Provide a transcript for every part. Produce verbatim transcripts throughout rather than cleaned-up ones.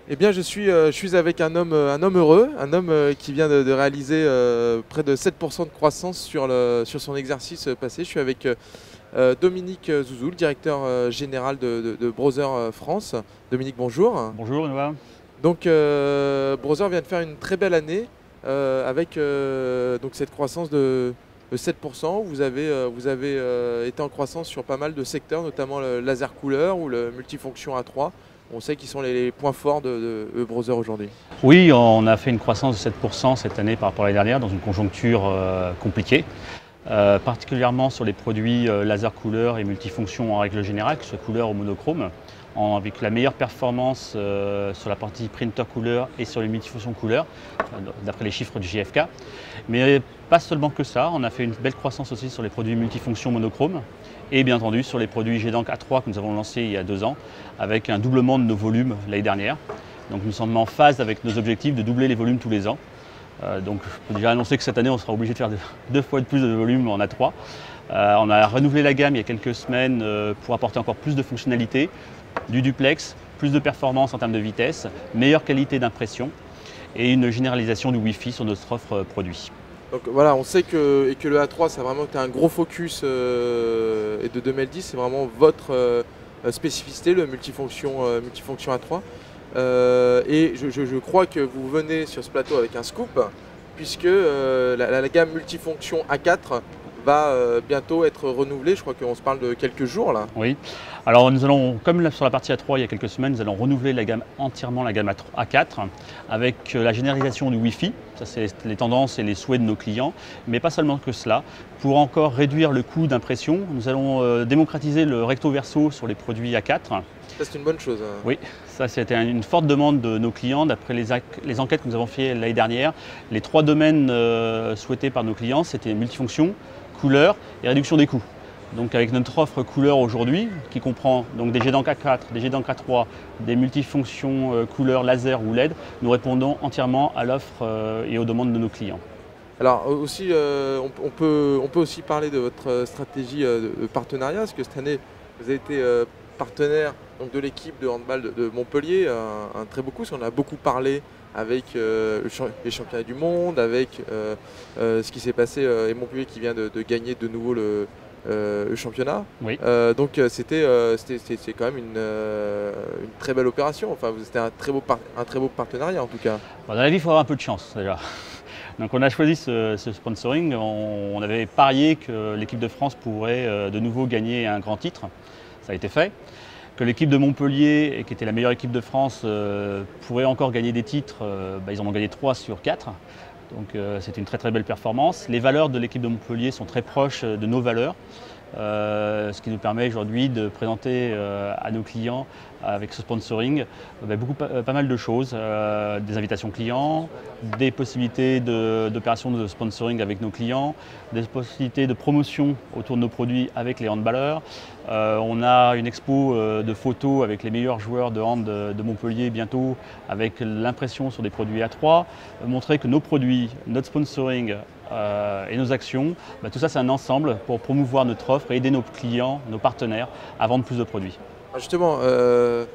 Eh bien, je suis, euh, je suis avec un homme, euh, un homme heureux, un homme euh, qui vient de, de réaliser euh, près de sept pour cent de croissance sur, le, sur son exercice euh, passé. Je suis avec euh, euh, Dominique euh, Zouzou, le directeur euh, général de, de, de Browser euh, France. Dominique, bonjour. Bonjour Noah. Donc, euh, Browser vient de faire une très belle année euh, avec euh, donc cette croissance de, de sept pour cent. Vous avez, euh, vous avez euh, été en croissance sur pas mal de secteurs, notamment le laser couleur ou le multifonction A trois. On sait qu'ils sont les, les points forts de, de, de Browser aujourd'hui. Oui, on a fait une croissance de sept pour cent cette année par rapport à l'année dernière dans une conjoncture euh, compliquée, euh, particulièrement sur les produits euh, laser couleur et multifonctions en règle générale, que ce soit couleur ou monochrome, en, avec la meilleure performance euh, sur la partie printer couleur et sur les multifonctions couleur, euh, d'après les chiffres du J F K. Mais pas seulement que ça, on a fait une belle croissance aussi sur les produits multifonctions monochrome et bien entendu sur les produits G DANK A trois que nous avons lancés il y a deux ans, avec un doublement de nos volumes l'année dernière. Donc nous sommes en phase avec nos objectifs de doubler les volumes tous les ans. Euh, donc je peux déjà annoncer que cette année on sera obligé de faire deux fois de plus de volume en A trois. Euh, on a renouvelé la gamme il y a quelques semaines euh, pour apporter encore plus de fonctionnalités, du duplex, plus de performance en termes de vitesse, meilleure qualité d'impression et une généralisation du Wi-Fi sur notre offre produit. Donc voilà, on sait que, et que le A trois, ça a vraiment été un gros focus euh, et de deux mille dix, c'est vraiment votre euh, spécificité, le multifonction, euh, multifonction A trois. Euh, et je, je, je crois que vous venez sur ce plateau avec un scoop, puisque euh, la, la gamme multifonction A quatre va euh, bientôt être renouvelée. Je crois qu'on se parle de quelques jours là. Oui, alors nous allons, comme sur la partie A trois il y a quelques semaines, nous allons renouveler la gamme entièrement la gamme A quatre avec la généralisation du Wi-Fi. Ça c'est les tendances et les souhaits de nos clients, mais pas seulement que cela. Pour encore réduire le coût d'impression, nous allons euh, démocratiser le recto verso sur les produits A quatre. Ça c'est une bonne chose. Oui, ça c'était une forte demande de nos clients d'après les, les enquêtes que nous avons faites l'année dernière. Les trois domaines euh, souhaités par nos clients, c'était multifonction, couleur et réduction des coûts. Donc avec notre offre couleur aujourd'hui, qui comprend donc des G DANK A quatre, des G DANK A trois, des multifonctions euh, couleur laser ou L E D, nous répondons entièrement à l'offre euh, et aux demandes de nos clients. Alors aussi, euh, on, on, peut, on peut aussi parler de votre stratégie euh, de partenariat, parce que cette année, vous avez été euh, partenaire donc, de l'équipe de handball de, de Montpellier, un, un très beau coup, parce qu'on a beaucoup parlé avec euh, les championnats du monde, avec euh, euh, ce qui s'est passé euh, et Montpellier qui vient de, de gagner de nouveau le, euh, le championnat. Oui. Euh, donc c'était euh, c'est quand même une, euh, une très belle opération. Enfin, c'était un très beau par, un très beau partenariat en tout cas. Bon, dans la vie, il faut avoir un peu de chance déjà. Donc on a choisi ce, ce sponsoring. On, on avait parié que l'équipe de France pourrait euh, de nouveau gagner un grand titre. Ça a été fait. Que l'équipe de Montpellier, qui était la meilleure équipe de France, euh, pourrait encore gagner des titres. Euh, bah, ils en ont gagné trois sur quatre. Donc euh, c'est une très très belle performance. Les valeurs de l'équipe de Montpellier sont très proches de nos valeurs. Euh, ce qui nous permet aujourd'hui de présenter euh, à nos clients avec ce sponsoring euh, bah, beaucoup, pas, pas mal de choses, euh, des invitations clients, des possibilités d'opérations de, de sponsoring avec nos clients, des possibilités de promotion autour de nos produits avec les handballeurs. Euh, on a une expo euh, de photos avec les meilleurs joueurs de hand de, de Montpellier bientôt, avec l'impression sur des produits A trois, euh, montrer que nos produits, notre sponsoring, Euh, et nos actions, bah, tout ça c'est un ensemble pour promouvoir notre offre et aider nos clients, nos partenaires à vendre plus de produits. Justement, euh,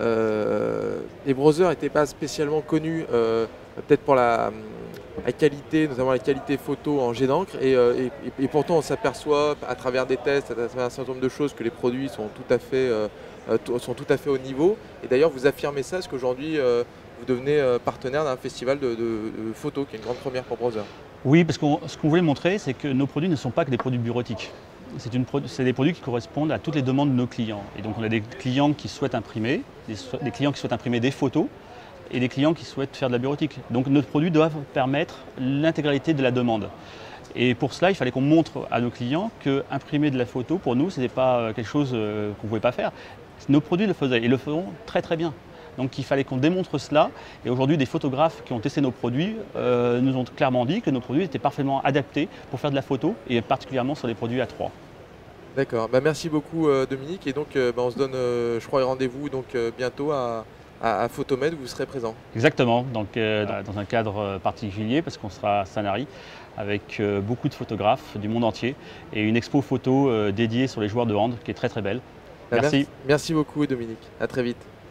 euh, les browsers n'étaient pas spécialement connus euh, peut-être pour la, la qualité, notamment la qualité photo en jet d'encre et, euh, et, et pourtant on s'aperçoit à travers des tests, à travers un certain nombre de choses que les produits sont tout à fait, euh, sont tout à fait au niveau et d'ailleurs vous affirmez ça parce qu'aujourd'hui euh, vous devenez partenaire d'un festival de, de, de photos qui est une grande première pour Browser. Oui, parce que ce qu'on voulait montrer, c'est que nos produits ne sont pas que des produits bureautiques. C'est des produits qui correspondent à toutes les demandes de nos clients. Et donc on a des clients qui souhaitent imprimer, des, des clients qui souhaitent imprimer des photos et des clients qui souhaitent faire de la bureautique. Donc nos produits doivent permettre l'intégralité de la demande. Et pour cela, il fallait qu'on montre à nos clients qu'imprimer de la photo, pour nous, ce n'était pas quelque chose qu'on ne pouvait pas faire. Nos produits le faisaient et le font très très bien. Donc il fallait qu'on démontre cela et aujourd'hui des photographes qui ont testé nos produits euh, nous ont clairement dit que nos produits étaient parfaitement adaptés pour faire de la photo et particulièrement sur les produits A trois. D'accord, bah, merci beaucoup euh, Dominique et donc euh, bah, on se donne euh, je crois rendez-vous donc euh, bientôt à, à, à Photomed où vous serez présent. Exactement, donc euh, dans un cadre particulier parce qu'on sera à Sanary avec euh, beaucoup de photographes du monde entier et une expo photo euh, dédiée sur les joueurs de hand qui est très très belle. Bah, Merci. Merci, merci beaucoup Dominique, à très vite.